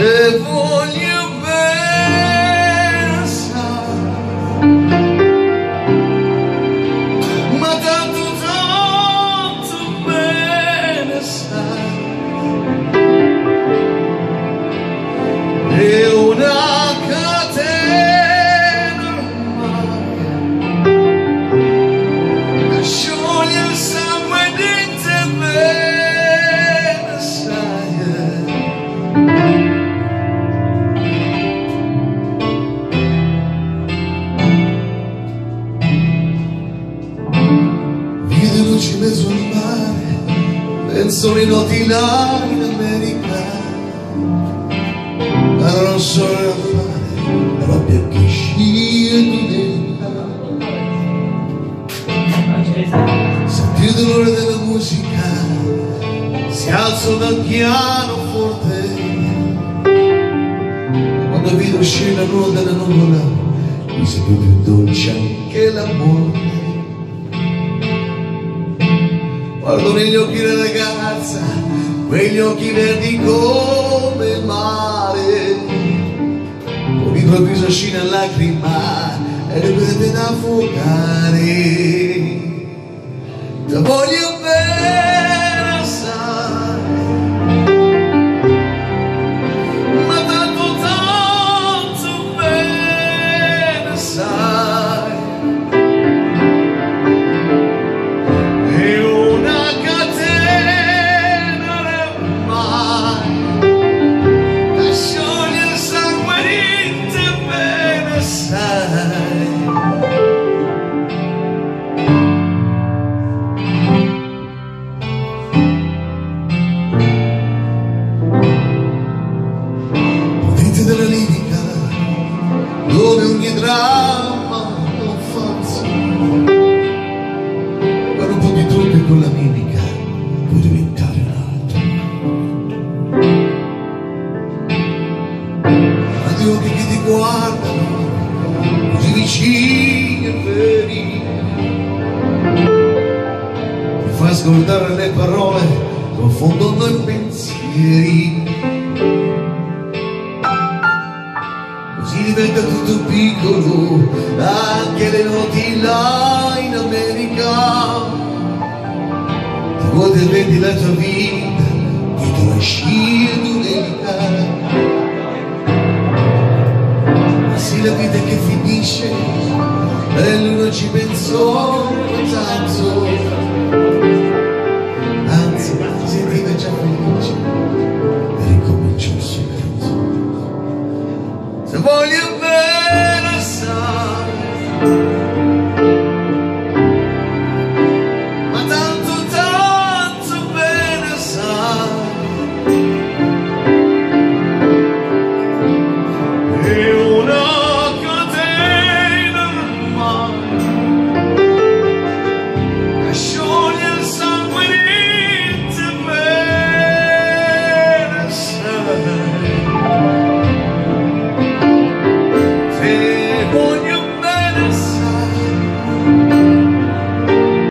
e voglio bene sai, ma tanto bene sai, è una catena ormai che scioglie il sangue di te bene sai. Vide luci in mezzo al mare, penso ai noti là in America, ma non so da fare, la rabbia che scia senti il dolore della musica, si alzo dal pianoforte, quando vedo uscire la nuova della nuvola, mi sembra più dolce anche la morte. Guardo negli occhi della ragazza, quegli occhi verdi come il mare, con improvviso scina lacrima e le prende da affogare. Ti voglio bene assai, ma tanto bene sai. Della lirica, dove ogni dramma è un falso, ma un po' di trucco con la mimica puoi diventare un altro. Ma gli occhi che ti guardano così vicini e veri, ti fa scordare le parole confondendo i pensieri. Così diventa tutto piccolo, anche le noti là in America. Ti vuoi vendi la tua vita